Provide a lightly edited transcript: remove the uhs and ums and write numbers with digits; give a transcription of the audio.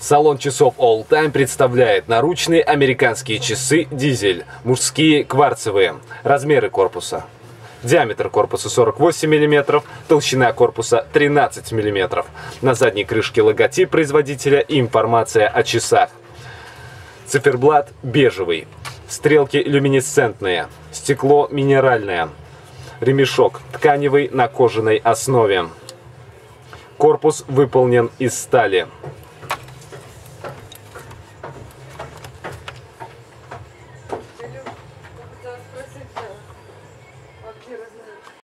Салон часов All Time представляет наручные американские часы «Дизель», мужские кварцевые. Размеры корпуса. Диаметр корпуса 48 мм, толщина корпуса 13 мм. На задней крышке логотип производителя и информация о часах. Циферблат бежевый. Стрелки люминесцентные. Стекло минеральное. Ремешок тканевый на кожаной основе. Корпус выполнен из стали.